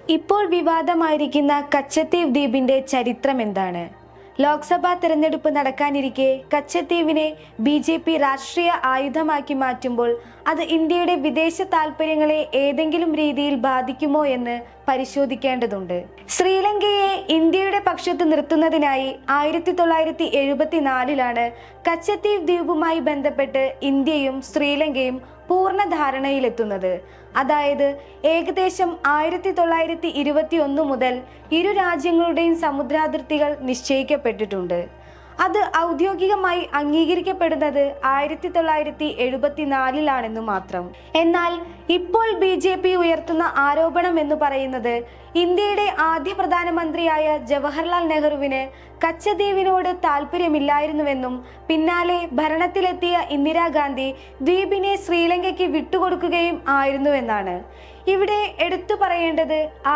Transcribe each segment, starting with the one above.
ഇപ്പോൾ വിവാദമായിരിക്കുന്ന കച്ചത്തീവ് ദ്വീപിന്റെ ചരിത്രം എന്താണ്? ലോക്സഭാ തെരഞ്ഞെടുപ്പ് നടക്കാനിരിക്കെ കച്ചത്തീവിനെ BJP രാഷ്ട്രീയ ആയുധമാക്കി മാറ്റുമ്പോൾ അത് ഇന്ത്യയുടെ വിദേശ താൽപര്യങ്ങളെ ഏതെങ്കിലും രീതിയിൽ ബാധിക്കുമോ എന്ന് പരിശോധിക്കേണ്ടതുണ്ട്. ശ്രീലങ്കയെ ഇന്ത്യയുടെ പക്ഷത്ത് നിർത്തുന്നതിനായി 1974 കച്ചത്തീവ് ദ്വീപുമായി ബന്ധപ്പെട്ട് ഇന്ത്യയും ശ്രീലങ്കയും പൂർണ്ണ ധാരണയിലെത്തുന്നത്. അതായത് ഏകദേശം 1921 മുതൽ ഇരു രാജ്യങ്ങളുടെയും സമുദ്രാതിർത്തികൾ നിശ്ചയിക്കപ്പെട്ടിട്ടുണ്ട്. അത് ഔദ്യോഗികമായി അംഗീകരിക്കപ്പെടുന്നത് 1974 മാത്രം. എന്നാൽ ഇപ്പോൾ BJP ഉയർത്തുന്ന ആരോപണം എന്ന് പറയുന്നത് ഇന്ത്യയുടെ ആദ്യ പ്രധാനമന്ത്രിയായ ജവഹർലാൽ നെഹ്റുവിന് കച്ചദ്വീപിനോട് താല്പര്യമില്ലായിരുന്നുവെന്നും പിന്നാലെ ഭരണത്തിലെത്തിയ ഇന്ദിരാഗാന്ധി ദ്വീപിനെ ശ്രീലങ്കയ്ക്ക് വിട്ടുകൊടുക്കുകയും ആയിരുന്നുവെന്നാണ്. ഇവിടെ എടുത്തു പറയേണ്ടത്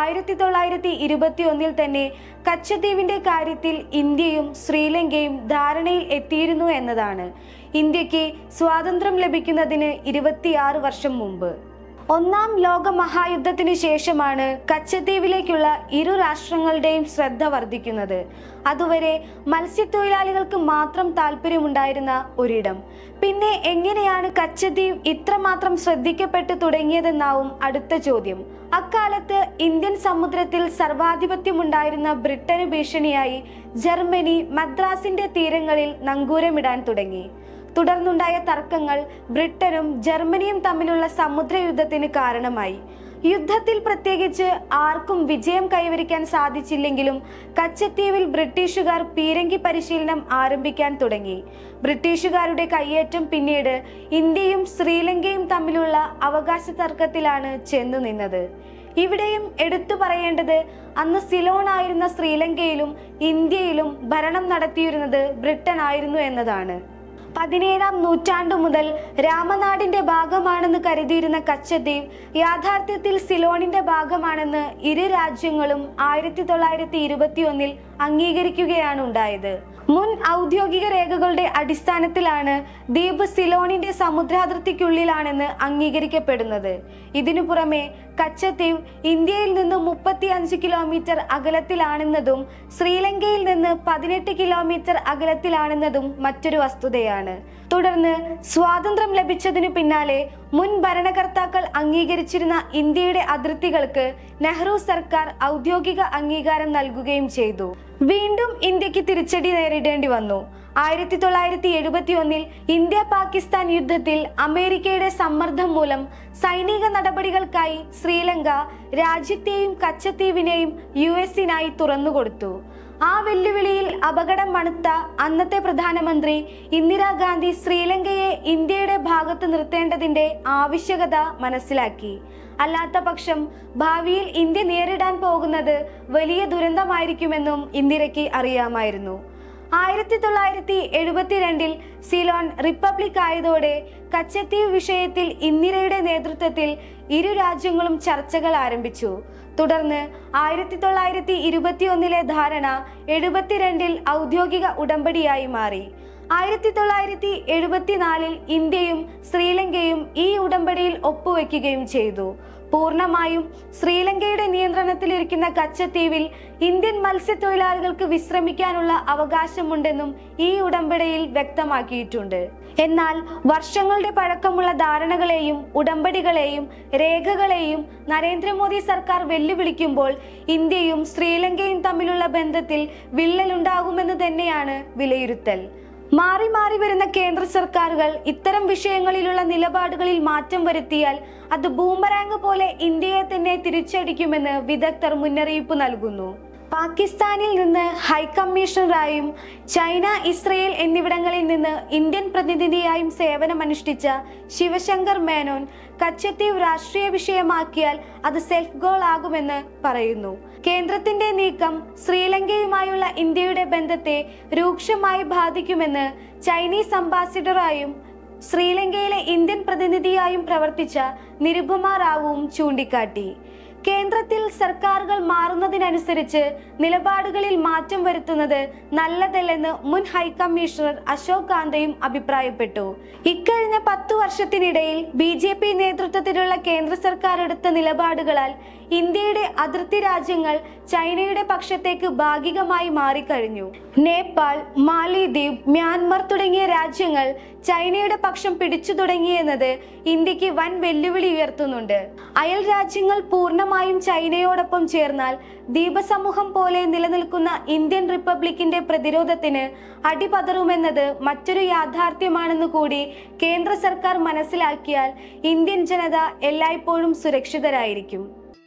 1921 തന്നെ കച്ചദ്വീപിന്റെ കാര്യത്തിൽ ഇന്ത്യയും ശ്രീലങ്കയും ധാരണയിൽ എത്തിയിരുന്നു എന്നതാണ്. ഇന്ത്യക്ക് സ്വാതന്ത്ര്യം ലഭിക്കുന്നതിന് 26 വർഷം മുമ്പ്. ഒന്നാം ലോക മഹായുദ്ധത്തിന് ശേഷമാണ് കച്ചദ്വീപിലേക്കുള്ള ഇരു രാഷ്ട്രങ്ങളുടെയും ശ്രദ്ധ വർദ്ധിക്കുന്നത്. അതുവരെ മത്സ്യത്തൊഴിലാളികൾക്ക് മാത്രം താല്പര്യമുണ്ടായിരുന്ന ഒരിടം പിന്നെ എങ്ങനെയാണ് കച്ചദ്വീപ് ഇത്രമാത്രം ശ്രദ്ധിക്കപ്പെട്ടു തുടങ്ങിയതെന്നാവും അടുത്ത ചോദ്യം. അക്കാലത്ത് ഇന്ത്യൻ സമുദ്രത്തിൽ സർവാധിപത്യമുണ്ടായിരുന്ന ബ്രിട്ടന് ഭീഷണിയായി ജർമ്മനി മദ്രാസിന്റെ തീരങ്ങളിൽ നങ്കൂരമിടാൻ തുടങ്ങി. തുടർന്നുണ്ടായ തർക്കങ്ങൾ ബ്രിട്ടനും ജർമ്മനിയും തമ്മിലുള്ള സമുദ്രയുദ്ധത്തിന് കാരണമായി. യുദ്ധത്തിൽ പ്രത്യേകിച്ച് ആർക്കും വിജയം കൈവരിക്കാൻ സാധിച്ചില്ലെങ്കിലും കച്ചദ്വീപിൽ ബ്രിട്ടീഷുകാർ പീരങ്കി പരിശീലനം ആരംഭിക്കാൻ തുടങ്ങി. ബ്രിട്ടീഷുകാരുടെ കയ്യേറ്റം പിന്നീട് ഇന്ത്യയും ശ്രീലങ്കയും തമ്മിലുള്ള അവകാശ തർക്കത്തിലാണ് ചെന്നു നിന്നത്. ഇവിടെയും എടുത്തു പറയേണ്ടത് അന്ന് സിലോൺ ആയിരുന്ന ശ്രീലങ്കയിലും ഇന്ത്യയിലും ഭരണം നടത്തിയിരുന്നത് ബ്രിട്ടൻ ആയിരുന്നു എന്നതാണ്. 17-ാം നൂറ്റാണ്ടു മുതൽ രാമനാടിന്റെ ഭാഗമാണെന്ന് കരുതിയിരുന്ന കച്ചദ്വീപ് യാഥാർത്ഥ്യത്തിൽ സിലോണിന്റെ ഭാഗമാണെന്ന് ഇരു രാജ്യങ്ങളും 1921 അംഗീകരിക്കുകയാണ് ഉണ്ടായത്. മുൻ ഔദ്യോഗിക രേഖകളുടെ അടിസ്ഥാനത്തിലാണ് ദ്വീപ് സിലോണിന്റെ സമുദ്രാതിർത്തിക്കുള്ളിലാണെന്ന് അംഗീകരിക്കപ്പെടുന്നത്. ഇതിനു പുറമെ കച്ചദ്വീപ് ഇന്ത്യയിൽ നിന്ന് 35 കിലോമീറ്റർ അകലത്തിലാണെന്നതും ശ്രീലങ്കയിൽ നിന്ന് 18 കിലോമീറ്റർ അകലത്തിലാണെന്നതും മറ്റൊരു വസ്തുതയാണ്. തുടർന്ന് സ്വാതന്ത്ര്യം ലഭിച്ചതിനു പിന്നാലെ മുൻ ഭരണകർത്താക്കൾ അംഗീകരിച്ചിരുന്ന ഇന്ത്യയുടെ അതിർത്തികൾക്ക് നെഹ്റു സർക്കാർ ഔദ്യോഗിക അംഗീകാരം നൽകുകയും ചെയ്തു. വീണ്ടും ഇന്ത്യക്ക് തിരിച്ചടി നേരിടേണ്ടി വന്നു. 1971 ഇന്ത്യ പാകിസ്ഥാൻ യുദ്ധത്തിൽ അമേരിക്കയുടെ സമ്മർദ്ദം മൂലം സൈനിക നടപടികൾക്കായി ശ്രീലങ്ക രാജ്യത്തെയും കച്ചദ്വീപിനെയും US-നായി തുറന്നുകൊടുത്തു. ആ വെല്ലുവിളിയിൽ അപകടം മണത്ത അന്നത്തെ പ്രധാനമന്ത്രി ഇന്ദിരാഗാന്ധി ശ്രീലങ്കയെ ഇന്ത്യയുടെ ഭാഗത്ത് നിർത്തേണ്ടതിന്റെ ആവശ്യകത മനസ്സിലാക്കി. അല്ലാത്ത പക്ഷം ഭാവിയിൽ ഇന്ത്യ നേരിടാൻ പോകുന്നത് വലിയ ദുരന്തമായിരിക്കുമെന്നും ഇന്ദിരയ്ക്ക് അറിയാമായിരുന്നു. 1972 സിലോൺ റിപ്പബ്ലിക് ആയതോടെ കച്ചദ്വീപ് വിഷയത്തിൽ ഇന്ദിരയുടെ നേതൃത്വത്തിൽ ഇരു രാജ്യങ്ങളും ചർച്ചകൾ ആരംഭിച്ചു. തുടർന്ന് 1921 ധാരണ 72 ഔദ്യോഗിക ഉടമ്പടിയായി മാറി. 1974 ഇന്ത്യയും ശ്രീലങ്കയും ഈ ഉടമ്പടിയിൽ ഒപ്പുവെക്കുകയും ചെയ്തു. പൂർണ്ണമായും ശ്രീലങ്കയുടെ നിയന്ത്രണത്തിലിരിക്കുന്ന കച്ചദ്വീപിൽ ഇന്ത്യൻ മത്സ്യത്തൊഴിലാളികൾക്ക് വിശ്രമിക്കാനുള്ള അവകാശമുണ്ടെന്നും ഈ ഉടമ്പടിയിൽ വ്യക്തമാക്കിയിട്ടുണ്ട്. എന്നാൽ വർഷങ്ങളുടെ പഴക്കമുള്ള ധാരണകളെയും ഉടമ്പടികളെയും രേഖകളെയും നരേന്ദ്രമോദി സർക്കാർ വെല്ലുവിളിക്കുമ്പോൾ ഇന്ത്യയും ശ്രീലങ്കയും തമ്മിലുള്ള ബന്ധത്തിൽ വിള്ളലുണ്ടാകുമെന്ന് തന്നെയാണ് വിലയിരുത്തൽ. മാറി മാറി വരുന്ന കേന്ദ്ര സർക്കാരുകൾ ഇത്തരം വിഷയങ്ങളിലുള്ള നിലപാടുകളിൽ മാറ്റം വരുത്തിയാൽ അത് ബൂമറാങ് പോലെ ഇന്ത്യയെ തന്നെ തിരിച്ചടിക്കുമെന്ന് വിദഗ്ധർ മുന്നറിയിപ്പ് നൽകുന്നു. പാകിസ്ഥാനിൽ നിന്ന് ഹൈക്കമ്മീഷണറായും ചൈന, ഇസ്രയേൽ എന്നിവിടങ്ങളിൽ നിന്ന് ഇന്ത്യൻ പ്രതിനിധിയായും സേവനമനുഷ്ഠിച്ച ശിവശങ്കർ മേനോൻ കച്ചദ്വീപ് രാഷ്ട്രീയ വിഷയമാക്കിയാൽ അത് സെൽഫ് ഗോൾ ആകുമെന്ന് പറയുന്നു. കേന്ദ്രത്തിന്റെ നീക്കം ശ്രീലങ്കയുമായുള്ള ഇന്ത്യയുടെ ബന്ധത്തെ രൂക്ഷമായി ബാധിക്കുമെന്ന് ചൈനീസ് അംബാസിഡറായും ശ്രീലങ്കയിലെ ഇന്ത്യൻ പ്രതിനിധിയായും പ്രവർത്തിച്ച നിരുപമ റാവുവും ചൂണ്ടിക്കാട്ടി. കേന്ദ്രത്തിൽ സർക്കാരുകൾ മാറുന്നതിനനുസരിച്ച് നിലപാടുകളിൽ മാറ്റം വരുത്തുന്നത് നല്ലതല്ലെന്ന് മുൻ ഹൈക്കമ്മീഷണർ അശോക് കാന്തയും അഭിപ്രായപ്പെട്ടു. ഇക്കഴിഞ്ഞ 10 വർഷത്തിനിടയിൽ BJP നേതൃത്വത്തിലുള്ള കേന്ദ്ര സർക്കാർ എടുത്ത നിലപാടുകളാൽ ഇന്ത്യയുടെ അതിർത്തി രാജ്യങ്ങൾ ചൈനയുടെ പക്ഷത്തേക്ക് ഭാഗികമായി മാറിക്കഴിഞ്ഞു. നേപ്പാൾ, മാലിദ്വീപ്, മ്യാൻമർ തുടങ്ങിയ രാജ്യങ്ങൾ ചൈനയുടെ പക്ഷം പിടിച്ചു തുടങ്ങിയെന്നത് ഇന്ത്യക്ക് വൻ വെല്ലുവിളി ഉയർത്തുന്നുണ്ട്. അയൽ രാജ്യങ്ങൾ പൂർണ്ണമായും ചൈനയോടൊപ്പം ചേർന്നാൽ ദ്വീപസമൂഹം പോലെ നിലനിൽക്കുന്ന ഇന്ത്യൻ റിപ്പബ്ലിക്കിന്റെ പ്രതിരോധത്തിന് അടിപതറുമെന്നത് മറ്റൊരു യാഥാർത്ഥ്യമാണെന്ന് കൂടി കേന്ദ്ര സർക്കാർ മനസ്സിലാക്കിയാൽ ഇന്ത്യൻ ജനത എല്ലായ്പ്പോഴും സുരക്ഷിതരായിരിക്കും.